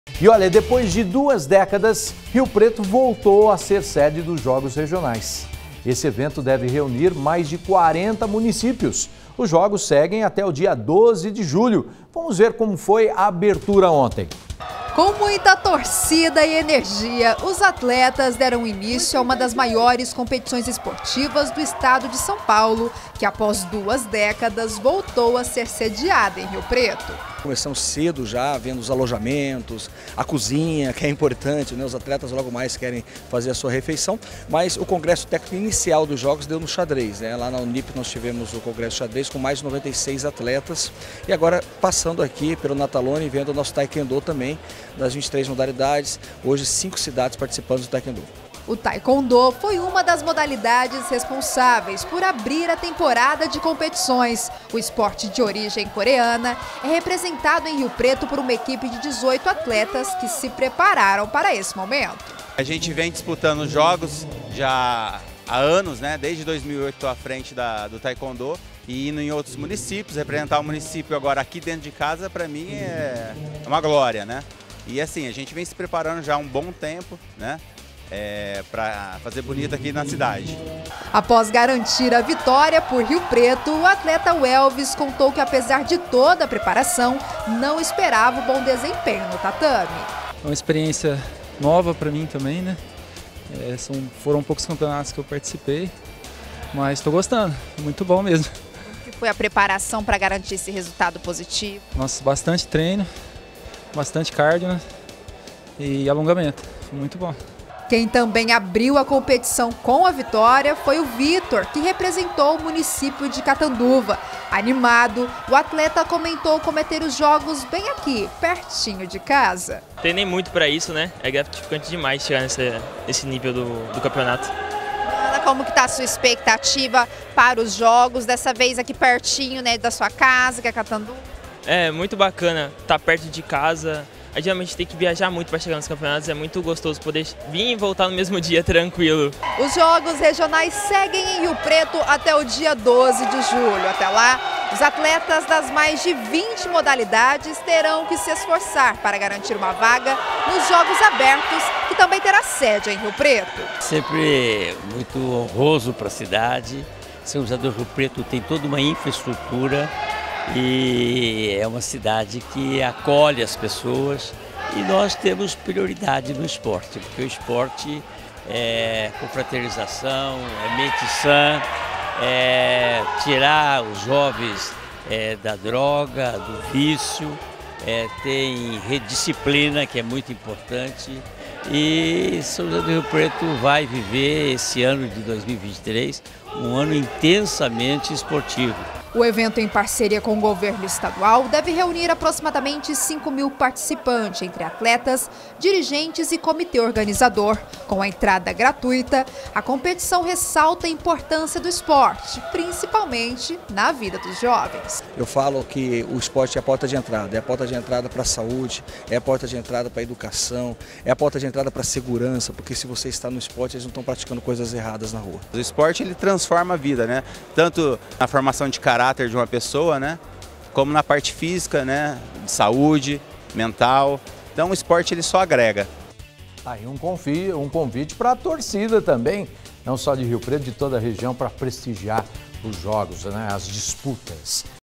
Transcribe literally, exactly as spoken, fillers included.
E olha, depois de duas décadas, Rio Preto voltou a ser sede dos Jogos Regionais. Esse evento deve reunir mais de quarenta municípios. Os jogos seguem até o dia doze de julho. Vamos ver como foi a abertura ontem. Com muita torcida e energia, os atletas deram início a uma das maiores competições esportivas do estado de São Paulo, que após duas décadas voltou a ser sediada em Rio Preto. Começamos cedo já, vendo os alojamentos, a cozinha, que é importante, né? Os atletas logo mais querem fazer a sua refeição, mas o congresso técnico inicial dos jogos deu no xadrez, né? Lá na Unip nós tivemos o congresso xadrez com mais de noventa e seis atletas e agora passando aqui pelo Natalone e vendo o nosso Taekwondo também, das vinte e três modalidades, hoje cinco cidades participando do Taekwondo. O Taekwondo foi uma das modalidades responsáveis por abrir a temporada de competições. O esporte de origem coreana é representado em Rio Preto por uma equipe de dezoito atletas que se prepararam para esse momento. A gente vem disputando jogos já há anos, né? Desde dois mil e oito estou à frente da, do Taekwondo e indo em outros municípios. Representar o município agora aqui dentro de casa, para mim, é uma glória, né? E assim, a gente vem se preparando já há um bom tempo, né? É, para fazer bonito aqui na cidade. Após garantir a vitória por Rio Preto, o atleta Welvis contou que apesar de toda a preparação, não esperava o bom desempenho no tatame. É uma experiência nova para mim também, né? É, são, foram poucos campeonatos que eu participei, mas estou gostando, muito bom mesmo. Como que foi a preparação para garantir esse resultado positivo? Nossa, bastante treino, bastante cardio, né? E alongamento, foi muito bom. Quem também abriu a competição com a vitória foi o Vitor, que representou o município de Catanduva. Animado, o atleta comentou como é ter os jogos bem aqui, pertinho de casa. Treinei muito para isso, né? É gratificante demais chegar nesse, nesse nível do, do campeonato. Ana, como que tá a sua expectativa para os jogos, dessa vez aqui pertinho, né, da sua casa, que é Catanduva? É muito bacana estar perto de casa. A gente geralmente tem que viajar muito para chegar nos campeonatos, é muito gostoso poder vir e voltar no mesmo dia tranquilo. Os Jogos Regionais seguem em Rio Preto até o dia doze de julho. Até lá, os atletas das mais de vinte modalidades terão que se esforçar para garantir uma vaga nos Jogos Abertos, que também terá sede em Rio Preto. Sempre muito honroso para a cidade. São José do Rio Preto tem toda uma infraestrutura e é uma cidade que acolhe as pessoas e nós temos prioridade no esporte, porque o esporte é confraternização, é mente sã, é tirar os jovens é, da droga, do vício, é, tem disciplina, que é muito importante. E São José do Rio Preto vai viver esse ano de dois mil e vinte e três um ano intensamente esportivo. O evento, em parceria com o governo estadual, deve reunir aproximadamente cinco mil participantes, entre atletas, dirigentes e comitê organizador. Com a entrada gratuita, a competição ressalta a importância do esporte, principalmente na vida dos jovens. Eu falo que o esporte é a porta de entrada, é a porta de entrada para a saúde, é a porta de entrada para a educação, é a porta de entrada para a segurança, porque se você está no esporte, eles não estão praticando coisas erradas na rua. O esporte ele transforma a vida, né? Tanto na formação de caráter de uma pessoa, né? Como na parte física, né? De saúde, mental. Então o esporte ele só agrega. Aí um convite, um convite para a torcida também, não só de Rio Preto, de toda a região, para prestigiar os jogos, né? As disputas.